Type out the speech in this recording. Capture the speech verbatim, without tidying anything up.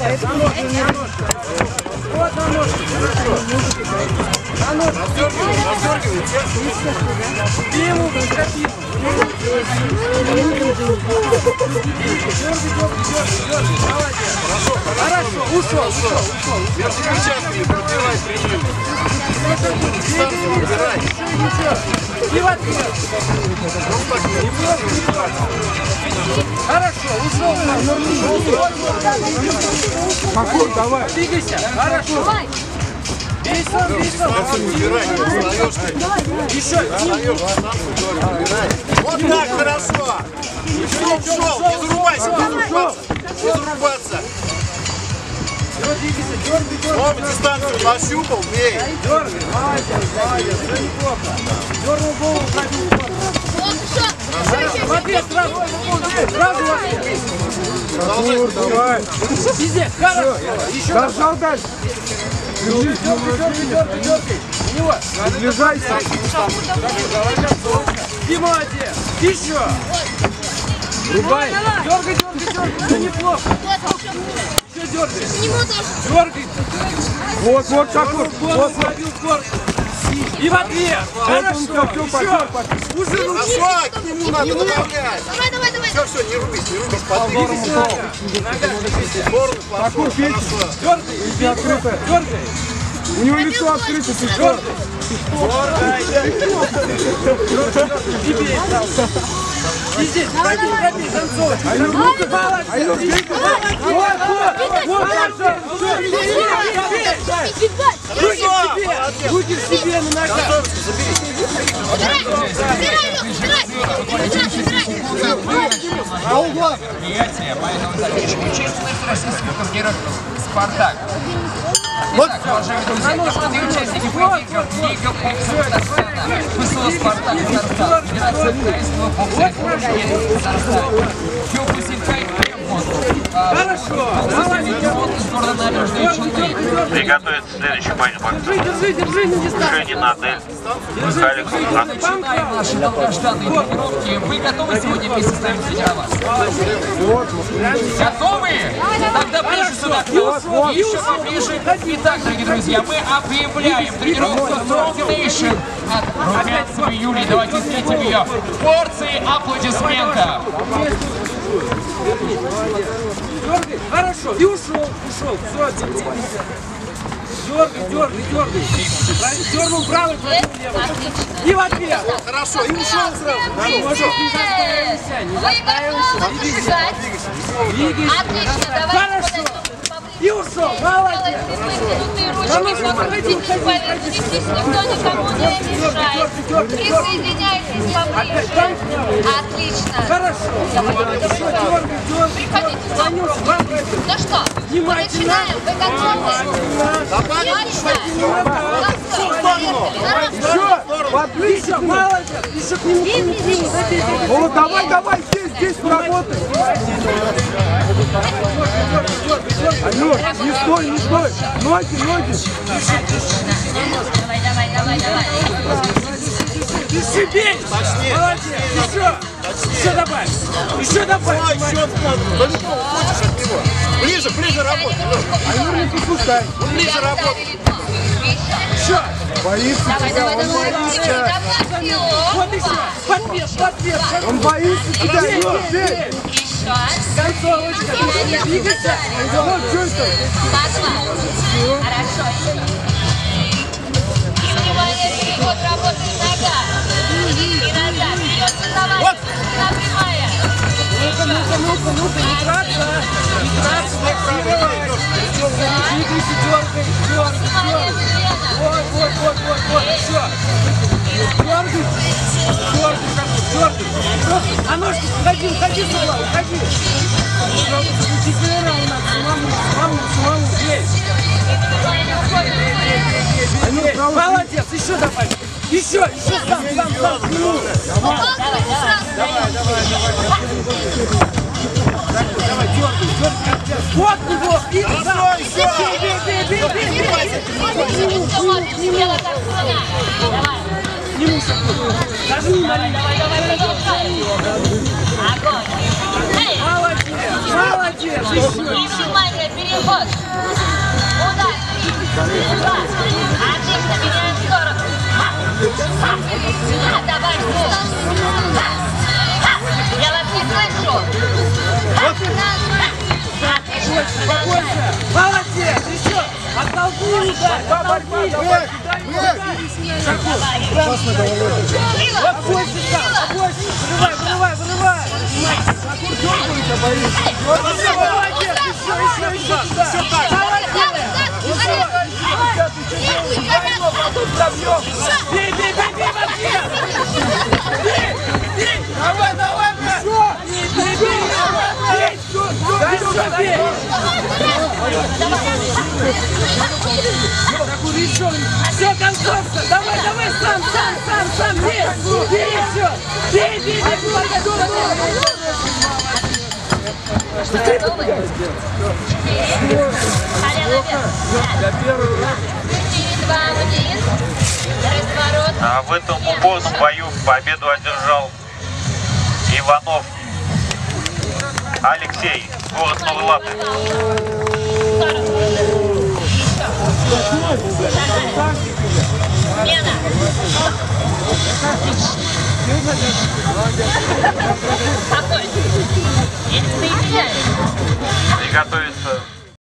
Вот на ножку. На ножку. Раздергивайте. Ты ему красиво. Хорошо, ушел, ушел, ушел. Вертикальчатки, пробивай, прием. Дистанцию убирай. И в ответ. Хорошо, ушел. Макур, давай. Двигайся. Хорошо. Весело, весело. Убирай, не узнаешь ты. Еще. Убирай. Вот так, хорошо. Все, ушел, не зарубайся, не зарубаться. Не зарубаться. Двигайся, дергай, дергай. Оба дистанцию нащупал, бей. Дергай, молодец, молодец, все неплохо. Дернул голову, пробил корпус. В ответ сразу, сразу в ответ. Макур, давай. Везде, хорошо. Еще Дожал дальше. дергай, дергай, дергай, дергай. У него. Приближайся. И молодец. Еще. Рубай. Дергай, дергай, дергай. Все неплохо. Еще дергай. Дергай. Вот, вот, Макур. Вот, Пробил корпус. И в ответ. Хорошо. Еще. Уже Хорошо, к нему надо добавлять. Давай, давай, давай. Все, все, не рубись, не рубись, подвигайся. Сторону Макур, пошел, Петя. хорошо. Дергай. Иди открытая. Дергай. У него лицо открыто, ты что? И бей сразу. И здесь, пробей, пробей, танцовать. Айнур, ну-ка. Айнур, бей. Вот, вот, вот, хорошо. Руки к себе, руки к себе на ногах. А угла. Поэтому запишем участие российских турниров «Спартак». Итак, уважаемые друзья, команды участники поединков Лига боксов Татарстана, ФСО «Спартак» Татарстан, Федерация украинского бокса Республики Татарстан, Тёпа Синкай Кремон, Хорошо, молодец. из города Набережные Челны. Приготовиться следующий поединок. Держи, держи, держи на дистанции. Женин Адель. Михайлик Султан. Начинаем наши долгожданные тренировки. Вы готовы сегодня вместе с нами тренироваться? Готовы? Тогда ближе сюда. Еще поближе. Итак, дорогие друзья, мы объявляем тренировку Strong Nation от Румянцева Юлии. Давайте встретим ее порции аплодисментов. Дергай, хорошо, и ушел, ушел. Все, двигайся. Дергай, дергай, дергай. Дернул правый, пробил левый. И в ответ. Хорошо, и ушел сразу. Ну, может, не заставился, не заставился. Двигайся. Двигайся. Отлично, давай. Хорошо. И ушел, молодец. Ручки покрутите, здесь никто никому не мешает. Присоединяйтесь поближе. Отлично. Хорошо. Приходите сюда. Ну что, мы начинаем. Вы готовы? Отлично. Отлично, молодец. Еще к нему, к нему, к нему. О, давай, давай, здесь, здесь поработай. Айнур, не стой, не стой. Ноги, ноги. Давай, давай, давай, давай. Еще бей. Молодец. Еще. Еще добавь. Еще добавь. Ой, еще далеко уходишь от него. Ближе, ближе работай. Айнур, не подпускай. Ближе работай. Еще. Боится Давай, тебя, давай, он давай, боится. давай. Вот еще. Подвес, подвес. Он боится тебя, Айнур, бей. Еще. Концовочка. Двигайся. Вот, что это? Пошла. Хорошо. И внимание, переход работает нога. И назад. Вперед создавай. Напрямая. Ну-ка, ну-ка, ну-ка, ну-ка, не драться. Не драться, фиксировать. Двигайся, дергай, дергай, дергай. Вот, вот, вот, вот, вот, все. Дергай, дергай, дергай. А ножки, уходи, уходи сюда, уходи. Учителя у нас, самому, самому, самому, бей. Молодец, еще добавь. Еще, еще сам, сам, сам. Давай, давай, давай, давай. Давай, дергай, дергай. Вот его, и сам. Бей, бей, бей, бей, бей, бей. Давай. Не мусор. Даже не Давай, давай, давай, продолжай. Огонь. молодец, молодец. И внимание, перед Один ход. Удар. Три, два. Отлично, меняем сторону. Давай, я вас не слышу. Отлично, продолжаем. Молодец, еще! Оттолкни удар, оттолкни! Давай. Сила. Больше там, больше! Вырывай, вырывай, вырывай! Молодец, еще, еще, еще туда! Все так. Потом пробьем! Бей, бей, бей, бей, вообще! Бей, бей! Давай, давай, брат! Бей, бей, бей! Бей, все, все, бей! Все, концовка! Давай, давай, сам, сам, сам, сам! Бей! Бей, все! Бей, бей, бей! А в этом убойном бою победу одержал Иванов Алексей, город Новые Латы. Смена. Спокойно. Если ты меняешь. Приготовиться